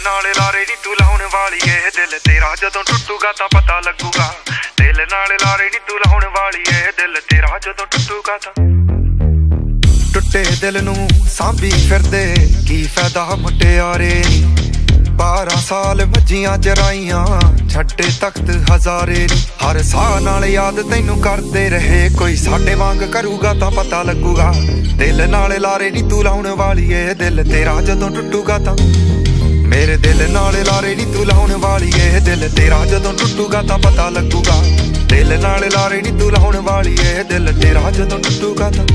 नाल लारे नी तू लाउण वाली ए दिल तेरा जदों टुटूगा तां पता लगूगा। दिल नाल लारे नी तू लाउण वाली ए दिल तेरा जदों टुटूगा तां। टुटे दिल नूं सांभी फिरदे की फायदा मुटियारे नी। 12 साल भज्जियां चराइयां छड्डे तख्त हजारे नी। हर साह नाल याद तैनू करदे रहे कोई साडे वांग करूगा तां पता लगूगा। दिल नाल लारे नी तू लाउण वाली ए दिल तेरा जदों टुटूगा तां। मेरे दिल नाल लारे नी तू लाउण वाली ए दिल तेरा जदों टुटूगा तां पता लगूगा। दिल नाल लारे नी तू लाउण वाली ए दिल तेरा जदों टुटूगा तां।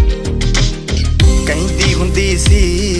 कहंदी हुंदी सी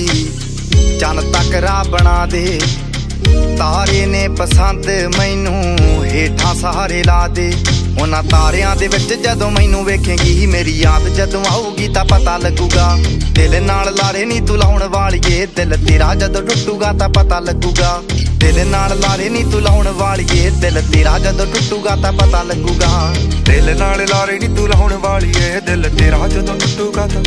चन्न तक राह बना दे, तारे ने पसंद मैनू हेठां सहारे ला दे। उन्हां तारियां दे विच जदों मैनू वेखेंगी मेरी याद जदों आऊगी तां पता लगूगा। दिल नाल लारे नी तू लाउण वाली ए दिल तेरा जदों टुटूगा तां पता लगूगा। दिल नाल लारे नी तू लाउण वाली ए दिल तेरा जदों टुटूगा तां पता लगूगा। दिल नाल लारे नी तू लाउण वाली ए दिल तेरा जदों टुटूगा तां।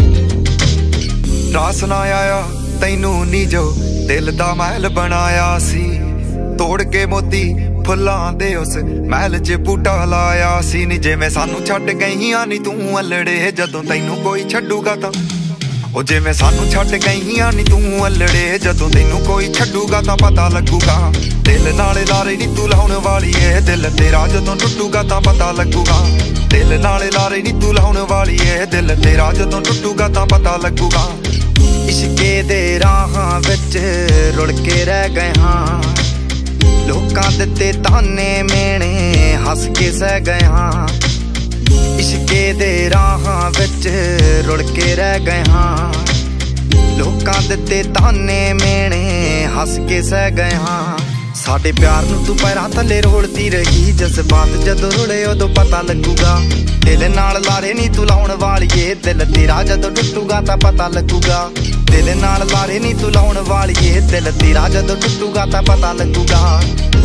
रास ना आया तैनू नी जो दिल दा महल बनाया सी। तोड़ के मोती फुल्लां दे उस महल च बूटा लाया सी नी। जिवें सानू छड्ड गईयां नी तू अल्लड़े जदों तैनू कोई छड्डूगा तां। ओ जिवें सानू छड्ड गईयां नी तू अल्लड़े जदों तैनू कोई छड्डूगा तां पता लगूगा। दिल नाल लारे नी तू लाउण वाली ए दिल तेरा जदों टुटूगा तां पता लगूगा। दिल नाल लारे नी तू लाउण वाली ए दिल तेरा जदों टुटूगा तां पता लगूगा। इश्के दे राहां विच रुड़ के रह गए हां, लोकां दित्ते ताने मेणे हस के सह गए हां। इश्के दे राहां विच रुड़ के रह गए हां, लोकां दित्ते ताने मेणे हस के सह गए हां। साडे प्यार नूं तू पैरां थल्ले रोलदी रही, जज्बात जदों रुले उदों पता लगूगा। दिल नाल लारे नी तू लाउण वाली ए दिल तेरा जदों टुटूगा तां पता लगूगा। दिल नाल लारे नी तू लाउण वाली ए दिल तेरा जदों टुटूगा तां पता लगूगा।